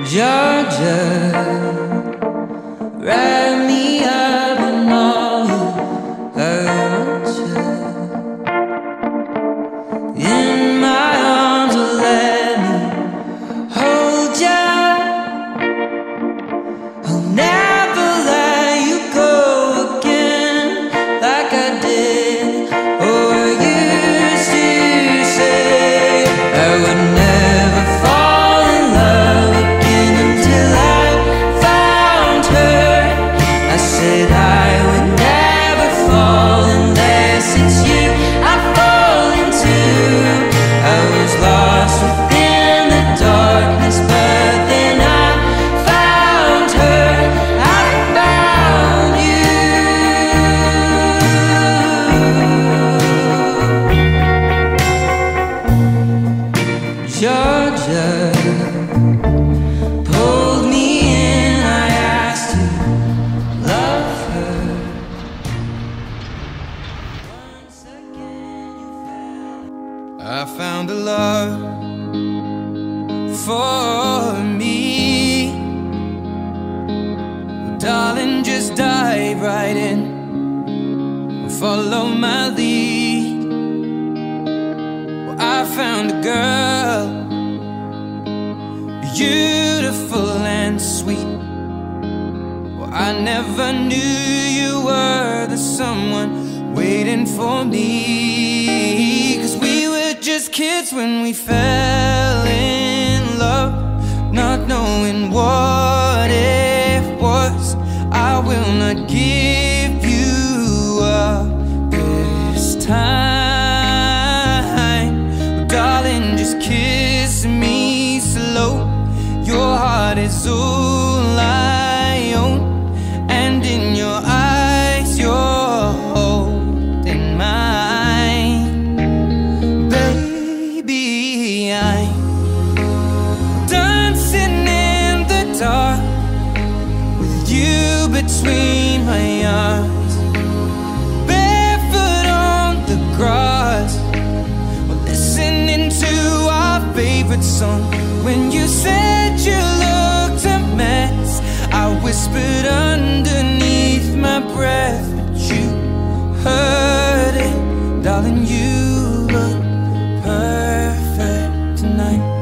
Georgia, wrap me up in all I want you. In my arms, or let me hold ya. I'll never let you go again like I did or used to say. I would never fall in love again until I found her. I said I would never fall unless it's you I fall into. I was lost within the darkness, but then I found her. I found you. Georgia pulled me in, I asked to love her. Once again you fell. I found a love for me. Well, darling, just dive right in, follow my lead. Well, I found a girl, beautiful and sweet. Well, I never knew you were the someone waiting for me. 'Cause we were just kids when we fell in love, not knowing what it was. I will not give you up this time. Darling, just kiss me slow. Your heart is all I own, and in your eyes you're holding mine. Baby, I'm dancing in the dark with you between my arms, barefoot on the grass, we're listening to our favorite song. When you said you looked a mess, I whispered underneath my breath, but you heard it. Darling, you look perfect tonight.